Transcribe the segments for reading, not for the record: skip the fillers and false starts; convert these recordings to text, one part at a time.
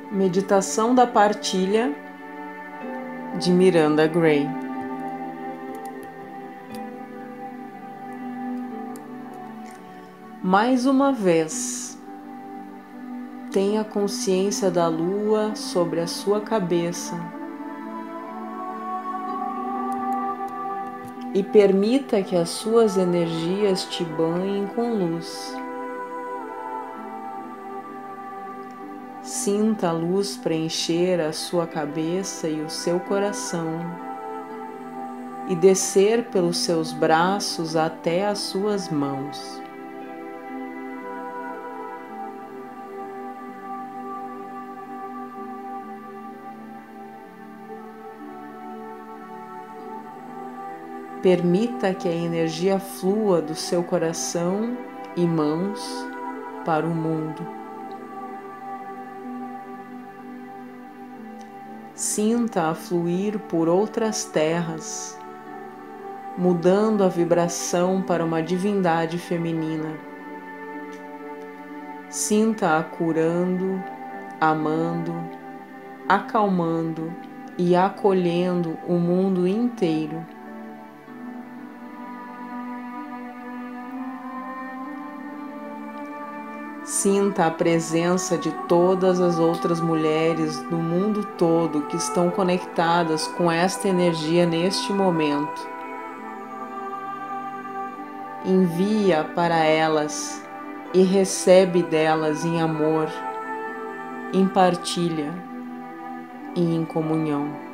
Meditação da Partilha de Miranda Gray. Mais uma vez, tenha consciência da lua sobre a sua cabeça e permita que as suas energias te banhem com luz. Sinta a luz preencher a sua cabeça e o seu coração e descer pelos seus braços até as suas mãos. Permita que a energia flua do seu coração e mãos para o mundo. Sinta-a fluir por outras terras, mudando a vibração para uma divindade feminina. Sinta-a curando, amando, acalmando e acolhendo o mundo inteiro. Sinta a presença de todas as outras mulheres do mundo todo que estão conectadas com esta energia neste momento. Envia para elas e recebe delas em amor, em partilha e em comunhão.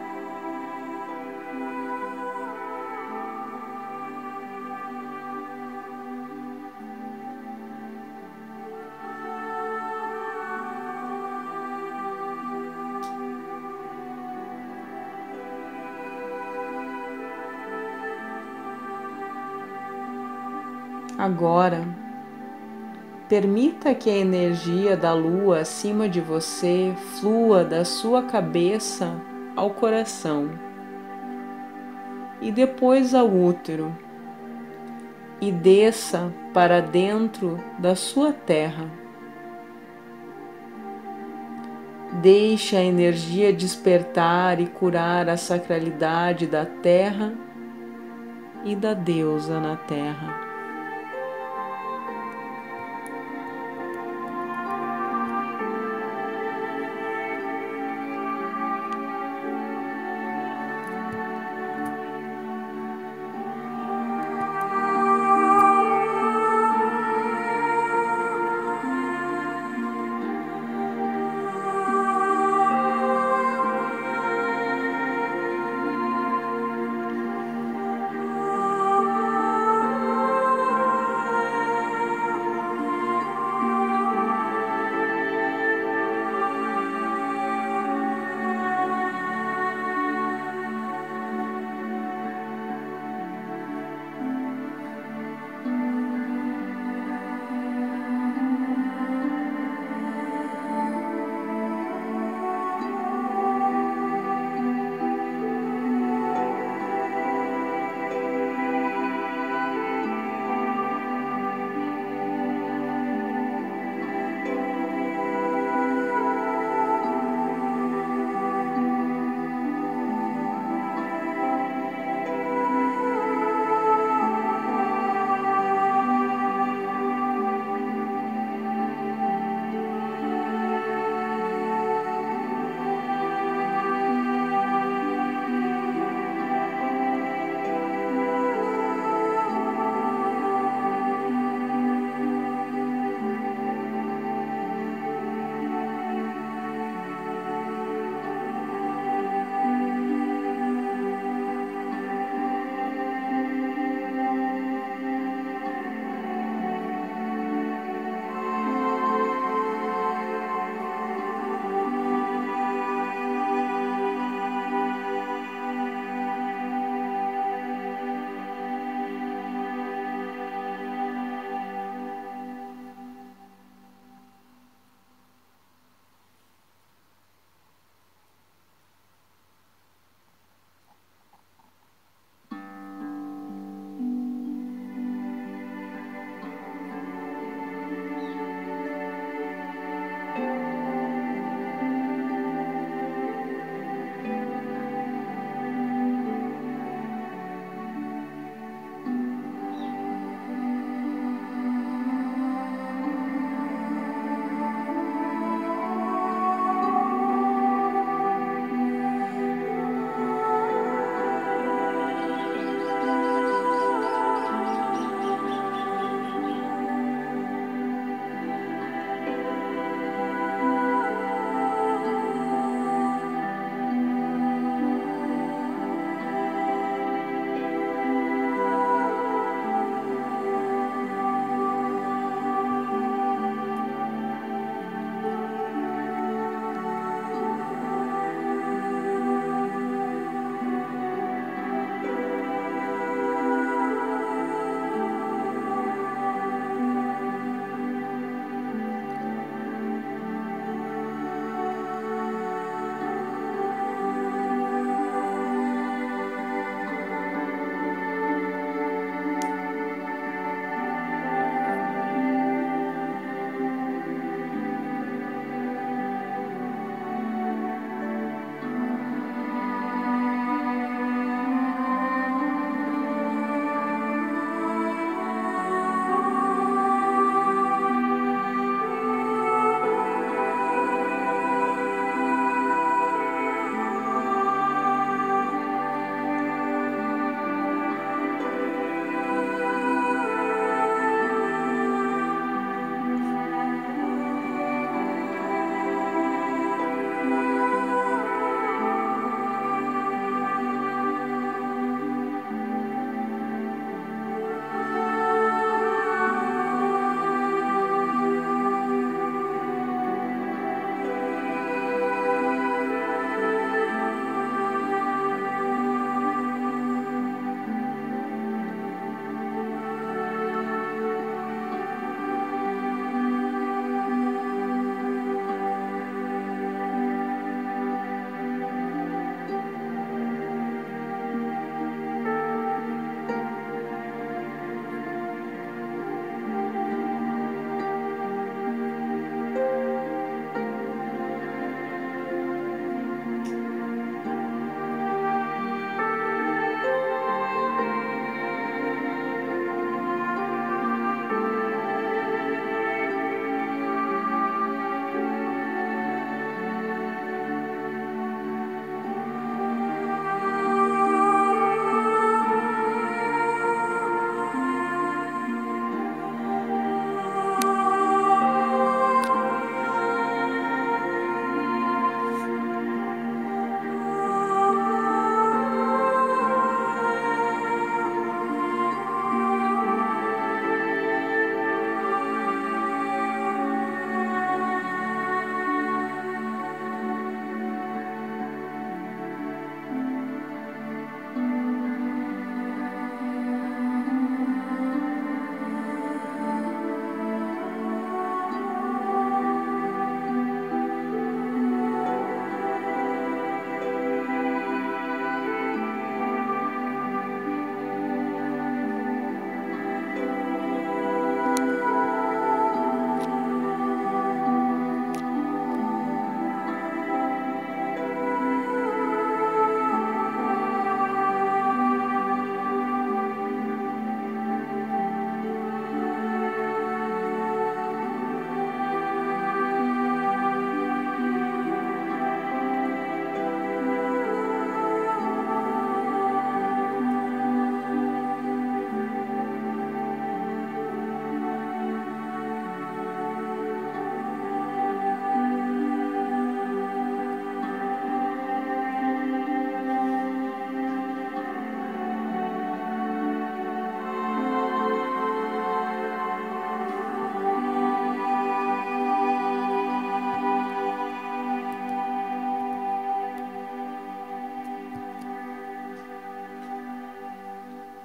Agora, permita que a energia da lua acima de você flua da sua cabeça ao coração e depois ao útero e desça para dentro da sua terra. Deixe a energia despertar e curar a sacralidade da terra e da deusa na terra.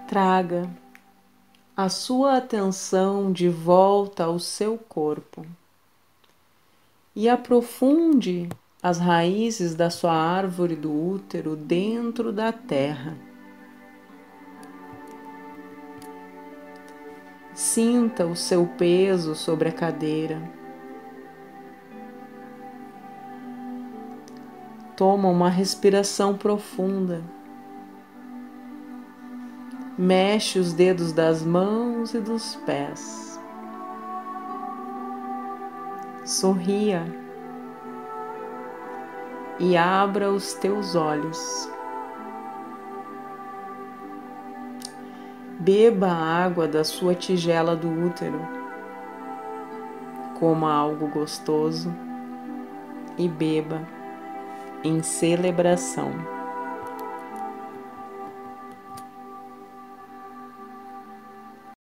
Traga a sua atenção de volta ao seu corpo e aprofunde as raízes da sua árvore do útero dentro da terra. Sinta o seu peso sobre a cadeira. Toma uma respiração profunda. Mexe os dedos das mãos e dos pés. Sorria e abra os teus olhos. Beba a água da sua tigela do útero. Coma algo gostoso e beba em celebração.